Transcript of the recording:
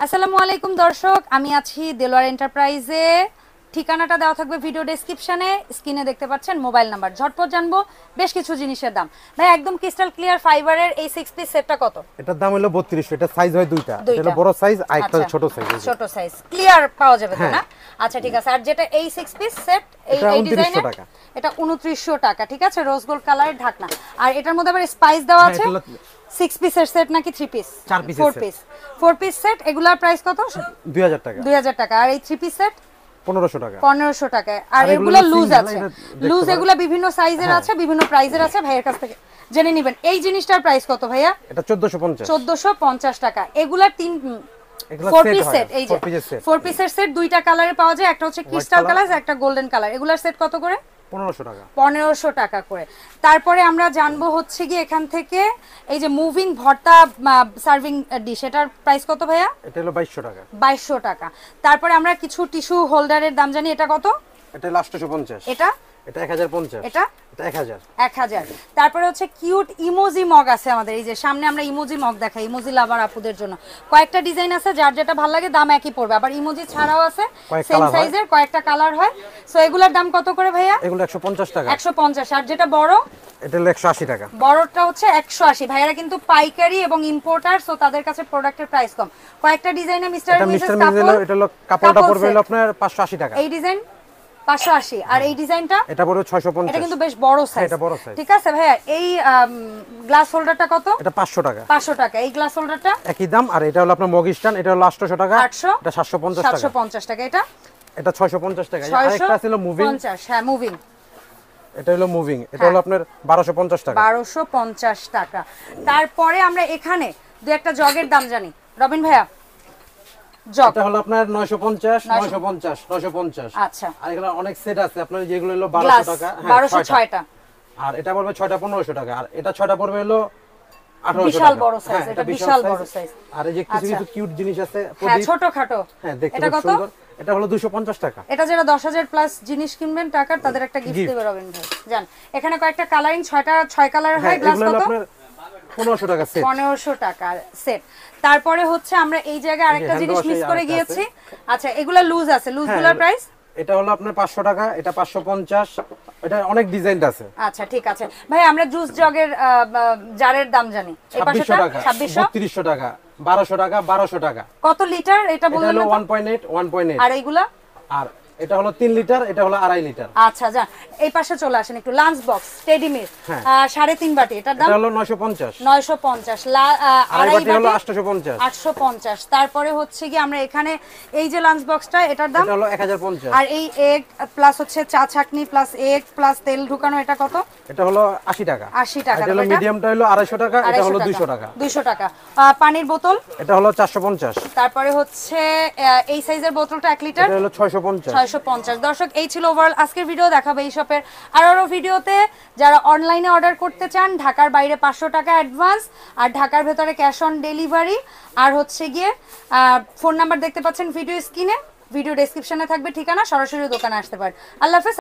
আসসালামু আলাইকুম দর্শক, আমি আছি দেলোয়ার এন্টারপ্রাইজে। ঠিকানাটা দেওয়া থাকবে ভিডিও ডেসক্রিপশনে, স্ক্রিনে দেখতে পাচ্ছেন মোবাইল নাম্বার। ঝটপট জানবো বেশ কিছু জিনিসের দাম। ভাই একদম ক্রিস্টাল ক্লিয়ার ফাইবারের এই 6 পিস সেটটা কত? এটার দাম হলো 3200। এটা সাইজ হয় দুইটা, এটা বড় সাইজ আর একটা ছোট সাইজ। ছোট সাইজ ক্লিয়ার পাওয়া যাবে তো না? আচ্ছা ঠিক আছে। আর যেটা এই 6 পিস সেট এই ডিজাইনের এটা 2900 টাকা। ঠিক আছে, রোজ গোল্ড কালারের ঢাকনা। আর এটার মধ্যে আবার স্পাইস দেওয়া আছে। 6 পিসের সেট নাকি 3 পিস? 4 piece set. এগুলার প্রাইস কত? 2000 টাকা। 2000 টাকা। আর এই 3 পিস সেট 1500 টাকা। 1500 টাকা। আর এগুলো লুজ আছে, লুজ এগুলো বিভিন্ন সাইজের আছে, বিভিন্ন প্রাইজের আছে। ভাইয়ের কাছ থেকে জেনে নেবেন। এই জিনিসটার প্রাইস কত ভাইয়া? এটা 1450। 1450 টাকা। এগুলা 4 পিস সেট। এই যে 4 পিসের সেট দুইটা কালারে পাওয়া যায়, একটা হচ্ছে ক্রিস্টাল কালার আর একটা গোল্ডেন কালার। এগুলার সেট কত করে? 1500 টাকা। 1500 টাকা করে। তারপরে আমরা জানবো হচ্ছে কি এখান থেকে এই যে মুভিং ভর্তা সার্ভিং ডিশ, এটার প্রাইস কত ভাইয়া? এটা হলো 2200 টাকা। 2200 টাকা। তারপরে আমরা কিছু টিস্যু হোল্ডারের দাম জানি, এটা কত? এটা 850। এটা 1050। এটা 1000। তারপরে হচ্ছে কিউট ইমোজি মগ আছে আমাদের। এই যে সামনে আমরা ইমোজি মগ দেখাই, ইমোজি লাভার আপুদের জন্য কয়েকটা ডিজাইন আছে, যার যেটা ভালো লাগে দাম একই পড়বে। আবার ইমোজি ছাড়াও আছে সেম সাইজের, কয়েকটা কালার হয়। সো এগুলোর দাম কত করে ভাইয়া? এগুলো 150 টাকা। 150। আর যেটা বড় এটা হলো 180 টাকা। বড়টা হচ্ছে 180। ভাইয়ারা কিন্তু পাইকারি এবং ইম্পোর্টার, সো তাদের কাছে প্রোডাক্টের প্রাইস কম। কয়েকটা ডিজাইনে মিস্টার মিসেস কাপড়, এটা হলো কাপড়টা পড়বে হলো আপনার 580 টাকা। এই ডিজাইন 580। আর এই ডিজাইনটা এটা পড়বে 650। এটা কিন্তু বেশ বড় সাইজ। এটা বড় সাইজ। ঠিক আছে ভাইয়া। এই গ্লাস হোল্ডারটা কত? এটা 500 টাকা। 500 টাকা। এই গ্লাস হোল্ডারটা একই দাম। আর এটা হলো আপনার মগ স্ট্যান্ড, এটা হলো 800 টাকা। 800। এটা 750 টাকা। 750 টাকা। এটা 650 টাকা। আরেকটা ছিল মুভিং। 50। হ্যাঁ মুভিং। এটা হলো মুভিং, এটা হলো আপনার 1250 টাকা। 1250 টাকা। তারপরে আমরা এখানে দুই একটা জগের দাম জানি। রবিন ভাইয়া জগ এটা হলো আপনার 950 950 950। আচ্ছা। আর এগুলো অনেক সেট আছে আপনার, যেগুলো হলো 1200 টাকা। 1206টা। আর এটা পড়বে 6টা 1500 টাকা। আর এটা 6টা পড়বে হলো 1800 টাকা। বিশাল বড় সাইজ। এটা বিশাল বড় সাইজ। আর এই যে কিছু কিছু কিউট জিনিস আছে হ্যাঁ ছোটখাটো। হ্যাঁ দেখতে খুব সুন্দর। এটা হলো 250 টাকা। এটা যারা 10000 প্লাস জিনিস কিনবেন টাকার, তাদের একটা গিফট দেবে রবিন ভাই। জান এখানে কয়েকটা কালারিং 6 কালার হয়। গ্লাস কত? 1500 টাকা সেট। 1500 টাকা সেট। তারপরে হচ্ছে আমরা এই জায়গায় আরেকটা জিনিস মিস করে গিয়েছি। আচ্ছা এগুলা লুজ আছে, লুজগুলোর প্রাইস? এটা হলো আপনার 500 টাকা, এটা 550। এটা অনেক ডিজাইন আছে। আচ্ছা ঠিক আছে ভাই। আমরা জুস জগের জারের দাম জানি। এই পাশেটা 2600 3200 টাকা 1200 টাকা 1200 টাকা। কত লিটার এটা বললেন? এটা হলো 1.8। আর এইগুলা? আর এটা হলো 3 লিটার, এটা হলো 2.5 লিটার। আচ্ছা যা এই পাশে চলে আসেন একটু। লাঞ্চ বক্স টেডি মির 3.5 বাটি, এটার দাম? এটা হলো 950। 950। আড়াই বাটি হলো 850। 850। তারপরে হচ্ছে কি আমরা এখানে এই যে লাঞ্চ বক্সটা, এটার দাম? এটা হলো 1050। আর এই এগ প্লাস হচ্ছে চা ছাকনি প্লাস এগ প্লাস তেল ঢুকানো, এটা কত? এটা হলো 80 টাকা। 80 টাকা। এটা হলো মিডিয়ামটা হলো 250 টাকা, এটা হলো 200 টাকা। 200 টাকা। পানির বোতল? এটা হলো 450। তারপরে হচ্ছে এই সাইজের বোতলটা 1 লিটার? এটা হলো 650। 650। দর্শক এই ছিল ওভারঅল আজকের ভিডিও। দেখাবো এই শপের আরো ভিডিওতে। যারা অনলাইনে অর্ডার করতে চান, ঢাকার বাইরে 500 টাকা অ্যাডভান্স, আর ঢাকার ভেতরে ক্যাশ অন ডেলিভারি। আর হচ্ছে গিয়ে ফোন নাম্বার দেখতে পাচ্ছেন ভিডিও স্ক্রিনে, ভিডিও ডেসক্রিপশনে থাকবে ঠিকানা, সরাসরি দোকানে আসতে পারেন। আল্লাহ হাফেজ।